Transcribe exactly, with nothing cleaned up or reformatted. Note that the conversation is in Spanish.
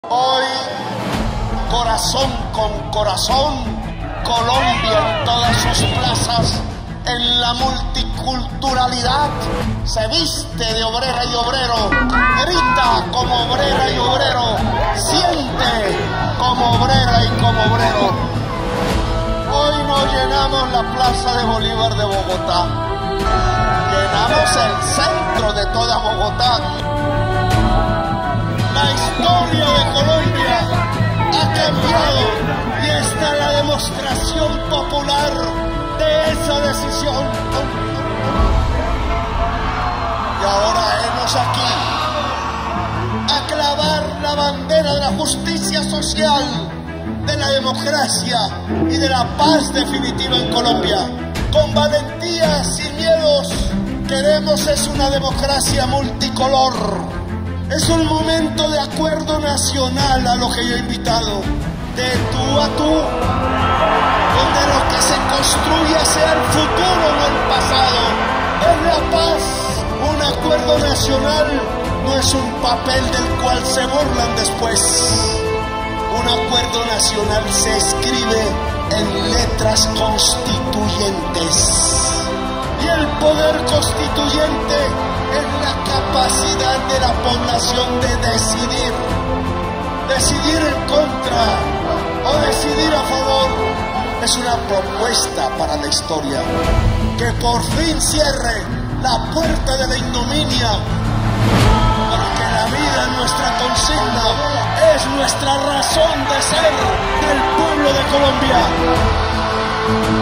Hoy, corazón con corazón, Colombia en todas sus plazas, en la multiculturalidad, se viste de obrera y obrero, grita como obrera y obrero, siente como obrera y como obrero. Hoy no llenamos la Plaza de Bolívar de Bogotá, llenamos el centro de toda Bogotá. La historia de Colombia ha cambiado y esta es la demostración popular de esa decisión. Y ahora hemos aquí a clavar la bandera de la justicia social, de la democracia y de la paz definitiva en Colombia. Con valentía, sin miedos, queremos es una democracia multicolor. Es un momento de acuerdo nacional a lo que yo he invitado, de tú a tú, donde lo que se construya sea el futuro, no el pasado. Es la paz, un acuerdo nacional, no es un papel del cual se burlan después. Un acuerdo nacional se escribe en letras constituyentes. Y el poder constituyente es la capacidad de la población de decidir. Decidir en contra o decidir a favor. Es una propuesta para la historia. Que por fin cierre la puerta de la ignominia. Porque la vida es nuestra consigna, es nuestra razón de ser del pueblo de Colombia.